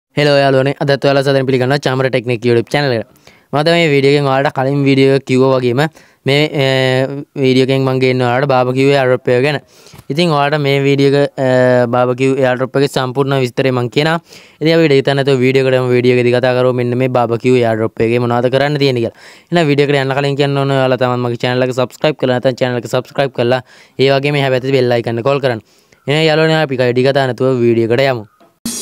Hello යාළුවනේ අදත් ඔයාලා සදෙන් පිළිගන්නවා චාමර ටෙක්නික් YouTube channel එකට. මම තමයි මේ වීඩියෝ එකෙන් ඔයාලට කලින් වීඩියෝ එක කිව්වා වගේම මේ වීඩියෝ එකෙන් මම ගේන්න ඔයාලට බාබකියු එයාඩ්‍රොප් එක ගැන. ඉතින් ඔයාලට මේ වීඩියෝ එක බාබකියු එයාඩ්‍රොප් එකේ සම්පූර්ණ විස්තරය මම කියනවා. ඉතින් අපි ඩේටා නැතුව වීඩියෝ එකටම වීඩියෝ එකේදී කතා කරමු මෙන්න මේ බාබකියු එයාඩ්‍රොප් එකේ මොනවද කරන්න තියෙන්නේ කියලා. එහෙනම් වීඩියෝ එකට යන්න කලින් කියන්න ඕන ඔයාලා තමයි මගේ channel එක subscribe කරලා නැත්නම් channel එක subscribe කරලා ඒ වගේම එහා පැත්තේ bell icon එක call කරන්න. එහෙනම් යාළුවනේ අපි කයිඩි කතා නැතුව වීඩියෝ එකට යමු.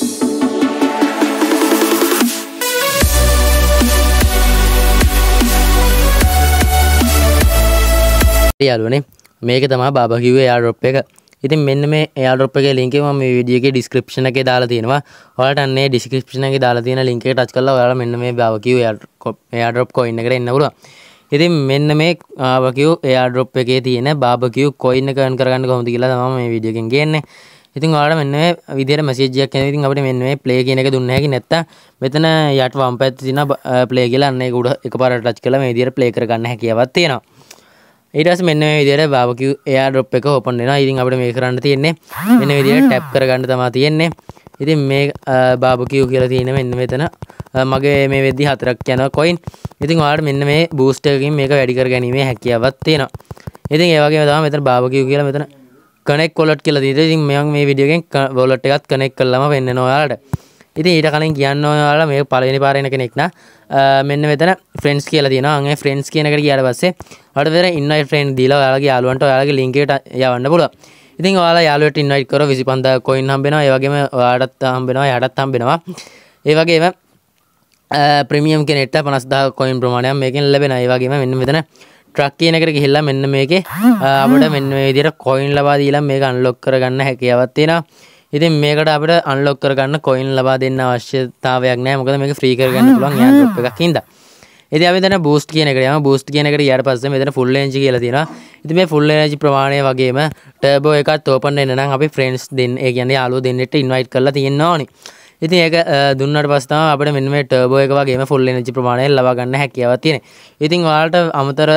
යාළුවනේ මේක තමයි බාබකියු එයාඩ්‍රොප් එක. ඉතින් මෙන්න මේ එයාඩ්‍රොප් එකේ link එක මම මේ වීඩියෝ එකේ description එකේ දාලා තියෙනවා. ඔයාලට අන්නේ description එකේ දාලා තියෙන link එක touch කරලා ඔයාලා මෙන්න මේ බාබකියු එයාඩ්‍රොප් coin එකට එන්න පුළුවන්. ඉතින් මෙන්න මේ බාබකියු එයාඩ්‍රොප් එකේ තියෙන බාබකියු coin එක earn කරගන්න කොහොමද කියලා තමයි මේ වීඩියෝ එකෙන් ගේන්නේ. ඉතින් ඔයාලා මෙන්න මේ විදිහට message එකක් එනවා. ඉතින් අපිට මෙන්න මේ play කියන එක දුන්න හැකි නැත්තම් මෙතන යට වම් පැත්තේ තියෙන play කියලා අන්න ඒක උඩ එකපාරට touch කරලා මේ විදිහට play කරගන්න හැකියාවක් තියෙනවා. ඊට පස්සේ මෙන්න මේ විදිහට බාබකියු එයාඩ්‍රොප් එක ඕපන් වෙනවා. ඉතින් අපිට මේක කරන්න තියෙන්නේ මෙන්න විදිහට ටැප් කරගන්න තමයි තියෙන්නේ. ඉතින් මේ බාබකියු කියලා තියෙන මෙන්න මෙතන මගේ මේ වෙද්දි 4ක් යනවා coin. ඉතින් ඔයාලට මෙන්න මේ booster එකකින් මේක වැඩි කරගැනීමේ හැකියාවක් තියෙනවා. ඉතින් ඒ වගේම තමයි මෙතන බාබකියු කියලා මෙතන connect wallet කියලා තියෙනවා. ඉතින් මම මේ වීඩියෝ එකෙන් wallet එකත් connect කරලාම වෙන්නනවා ඔයාලට. ඉතින් ඊට කලින් කියන්න ඕන ඔයාලා මේ පළවෙනි පාර එන කෙනෙක් නා මෙන්න මෙතන friends කියලා තියෙනවා. අන් ඒ friends කියන එකට ගියාට පස්සේ ඔයාලට මෙතන invite friend දීලා ඔයාලගේ යාළුවන්ට ඔයාලගේ link එකට යවන්න පුළුවන්. ඉතින් ඔයාලා යාළුවෙට invite කරව 25000 coin හම්බෙනවා. ඒ වගේම ඔයාලටත් හම්බෙනවා, එයාටත් හම්බෙනවා. ඒ වගේම premium කෙනෙක්ට 50000 coin ප්‍රමාණයක් මේකෙන් ලැබෙනවා. ඒ වගේම මෙන්න මෙතන truck කියන එකට ගිහිල්ලා මෙන්න මේකේ අපිට මෙන්න මේ විදිහට coin ලබා දීලා මේක unlock කරගන්න හැකියාවක් තියෙනවා. ඉතින් මේකට අපිට unlock කරගන්න coin ලබා දෙන්න අවශ්‍යතාවයක් නැහැ. මොකද මේක free කරගන්න පුළුවන් airdrop එකක් හින්දා. ඉතින් අපි දැන් boost කියන එකට යමු. boost කියන එකට ගියාට පස්සේ මෙතන full energy කියලා තියෙනවා. ඉතින් මේ full energy ප්‍රමාණය වගේම turbo එකත් open වෙන්න නම් අපි friends දෙන්න, ඒ කියන්නේ යාළුවෝ දෙන්නෙක්ට invite කරලා තියෙන්න ඕනි. ඉතින් ඒක දුන්නාට පස්සේ තමයි අපිට මෙන්න මේ turbo එක වගේම full energy ප්‍රමාණය ලබා ගන්න හැකියාවක් තියෙන්නේ. ඉතින් ඔයාලට අමතර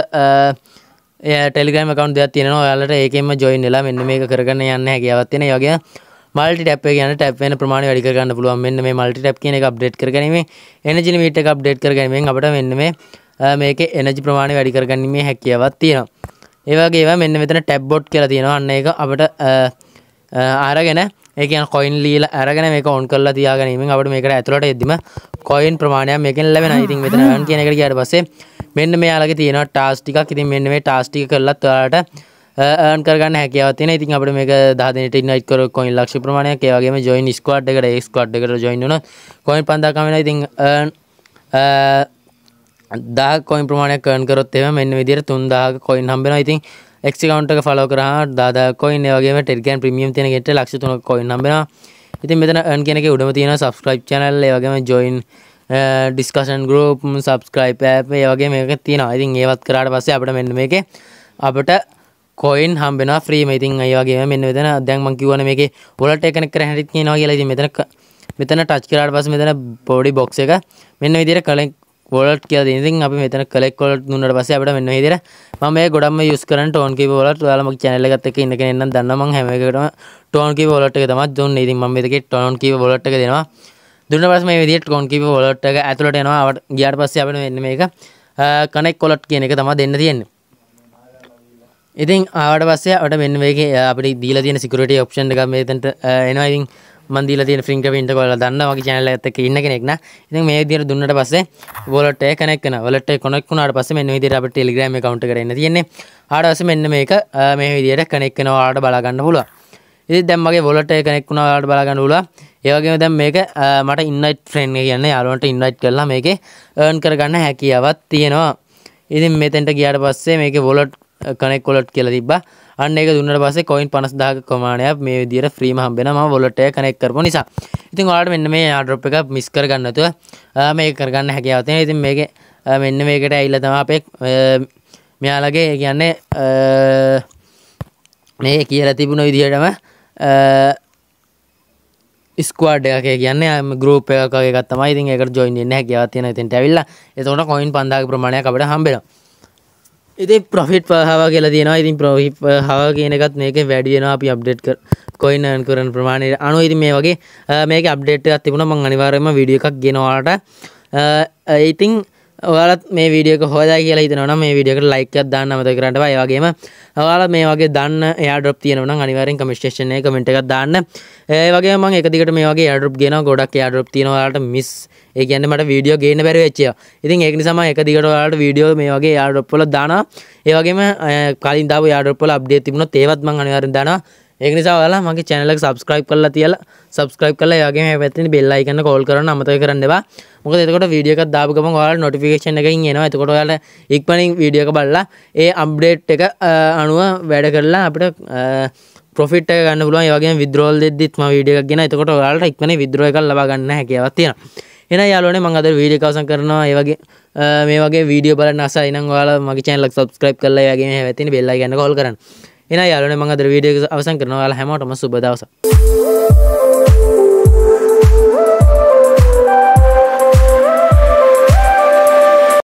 Telegram account දෙකක් තියෙනවා. ඔයාලට ඒකෙන්ම join වෙලා මෙන්න මේක කරගන්න යන්න හැකියාවක් තියෙනවා. ඒ වගේම multi tap එක කියන්නේ tap වෙන ප්‍රමාණය වැඩි කර ගන්න පුළුවන්. මෙන්න මේ multi tap කියන එක අප්ඩේට් කරගැනීමේ energy limit එක අප්ඩේට් කරගැනීමෙන් අපිට මෙන්න මේ මේකේ energy ප්‍රමාණය වැඩි කරගැනීමේ හැකියාවක් තියෙනවා. ඒ වගේම මෙන්න මෙතන tab bot කියලා තියෙනවා. අන්න ඒක අපිට අරගෙන ඒ කියන්නේ coin ලීලා අරගෙන මේක on කරලා තියාගැනීමෙන් අපිට මේකට ඇතුළට එද්දිම coin ප්‍රමාණයක් මේකෙන් ලැබෙනවා. ඉතින් මෙතන earn කියන එකට ගියාට පස්සේ මෙන්න මෙයාලගේ තියෙනවා task ටිකක්. ඉතින් මෙන්න මේ task ටික කළත් ඔයාලට earn කරගන්න හැකියාවක් තියෙනවා. ඉතින් අපිට මේක 10 දිනට invite කරොත් coin ලක්ෂ ප්‍රමාණයක්, ඒ වගේම join squad එකට ඒ squad එකට join වුණොත් coin 5000 කම වෙනවා. ඉතින් earn 10 coin ප්‍රමාණයක් earn කරොත් එහෙම මෙන්න විදිහට 3000ක coin හම්බ වෙනවා. ඉතින් X account එක follow කරාම 10000 coin, ඒ වගේම Telegram premium තියෙන ගෙට ලක්ෂ 3ක coin හම්බ වෙනවා. ඉතින් මෙතන earn කියන එකේ උඩම තියෙනවා subscribe channel, ඒ වගේම join discussion group, subscribe app, ඒ වගේ මේක තියෙනවා. ඉතින් ඒවත් කරාට පස්සේ අපිට මෙන්න මේකේ අපිට coin හම්බෙනවා free මේ. ඉතින් ඒ වගේම මෙන්න මෙතන දැන් මම කියවනේ මේකේ wallet එක connect කරගෙන හැටිත් කියනවා කියලා. ඉතින් මෙතන touch කරාට පස්සේ මෙතන body box එක මෙන්න විදිහට collect wallet කියලා දෙන. ඉතින් අපි මෙතන collect wallet දුන්නාට පස්සේ අපිට මෙන්න මේ විදිහට මම මේ ගොඩක්ම use කරන tone keep wallet. ඔයාලා මගේ channel එකත් එක්ක ඉන්න කෙනෙක් නම් දන්නවා මම හැම එකකටම tone keep wallet එක තමයි දුන්නේ. ඉතින් මම මේකේ tone keep wallet එක දෙනවා. දුන්නා පස්සේ මේ විදිහට tone keep wallet එක ඇතුළට එනවා. ගියාට පස්සේ අපිට මෙන්න මේක connect wallet කියන එක තමයි දෙන්න තියෙන්නේ. ඉතින් ආවට පස්සේ අපිට මෙන්න මේකේ අපිට දීලා තියෙන security option එකක් මෙතනට එනවා. ඉතින් මම දීලා තියෙන fingerprint එක ඔයාලා දන්නවා මගේ channel එකත් එක්ක ඉන්න කෙනෙක් නා. ඉතින් මේ විදිහට දුන්නාට පස්සේ wallet එක connect වෙනවා. wallet එක connect වුණාට පස්සේ මෙන්න විදිහට අපිට Telegram account එකට එන්න තියෙන්නේ. ආවට පස්සේ මෙන්න මේක මේ විදිහට connect වෙනවා. ඔයාලට බලා ගන්න පුළුවන්. ඉතින් දැන් මගේ wallet එක connect වුණා. ඔයාලට බලා ගන්න පුළුවන්. ඒ වගේම දැන් මේක මට invite friend එක කියන්නේ යාළුවන්ට invite කරලා මේකේ earn කරගන්න හැකියාවක් තියෙනවා. ඉතින් මෙතෙන්ට ගියාට පස්සේ මේකේ wallet connect wallet කියලා තිබ්බා. අන්න ඒක දුන්නාට පස්සේ coin 50000ක ප්‍රමාණයක් මේ විදිහට free ම හම්බ වෙනවා මම wallet එක connect කරපු නිසා. ඉතින් ඔයාලට මෙන්න මේ airdrop එක miss කරගන්න නැතුව මේක කරගන්න හැකියාවක් තියෙනවා. ඉතින් මේකේ මෙන්න මේකට ඇවිල්ලා තමයි අපේ මෙයාලගේ කියන්නේ මේ කියලා තිබුණ විදිහටම squad එකක කියන්නේ group එකක එකක් තමයි. ඉතින් ඒකට join වෙන්න හැකියාවක් තියෙනවා. ඉතින්ට ඇවිල්ලා එතකොට coin 5000ක ප්‍රමාණයක් අපිට හම්බ වෙනවා. ඉතින් profit per hour කියලා තියෙනවා. ඉතින් profit per hour කියන එකත් මේකේ වැඩි වෙනවා අපි අප්ඩේට් coin earn කරන ප්‍රමාණය අනුව ඉතින් මේ වගේ මේකේ අප්ඩේට් එකක් තිබුණා මම අනිවාර්යයෙන්ම වීඩියෝ එකක් ගෙනවා ඔයාලට ඉතින් ඔයාලත් මේ වීඩියෝ එක හොයදයි කියලා හිතනවා නම් මේ වීඩියෝ එකට ලයික් එකක් දාන්න අමතක කරන්න එපා. ඒ වගේම ඔයාලා මේ වගේ දන්න airdrop තියෙනවා නම් අනිවාර්යෙන් කමෙන්ට් සෙක්ෂන් එකේ කමෙන්ට් එකක් දාන්න. ඒ වගේම මම එක දිගට මේ වගේ airdrop ගේනවා. ගොඩක් airdrop තියෙනවා ඔයාලට මිස්. ඒ කියන්නේ මට වීඩියෝ ගේන්න බැරි වෙච්ච ඒවා. ඉතින් ඒක නිසා මම එක දිගට ඔයාලට වීඩියෝ මේ වගේ airdrop වල දානවා. ඒ වගේම කලින් දාපු airdrop වල අප්ඩේට් තිබුණොත් ඒවත් මම අනිවාර්යෙන් දානවා. ඒක නිසා ඔයාලා මගේ channel එක subscribe කරලා තියලා subscribe කරලා ඒ වගේම මේ පැත්තේ bell icon එක call කරන්න අමතක කරන්න එපා. මොකද එතකොට වීඩියෝ එකක් දාපු ගමන් ඔයාලට notification එකකින් එනවා. එතකොට ඔයාලට ඉක්මනින් වීඩියෝ එක බලලා ඒ අප්ඩේට් එක අනුව වැඩ කරලා අපිට profit එක ගන්න පුළුවන්. ඒ වගේම withdrawal දෙද්දිත් මම වීඩියෝ එකක් ගෙනා. එතකොට ඔයාලට ඉක්මනින් withdraw එකක් ලබා ගන්න හැකියාවක් තියෙනවා. එහෙනම් යාළුවනේ මම අද වීඩියෝ එක අවසන් කරනවා. ඒ වගේ මේ වගේ වීඩියෝ බලන්න ආසයි නම් ඔයාලා මගේ channel එක subscribe කරලා ඒ වගේම මේ පැත්තේ bell icon එක call කරන්න. එහෙනම් යාළුවනේ මම අද වීඩියෝ එක අවසන් කරනවා. ඔයාලා හැමෝටම සුබ දවසක්.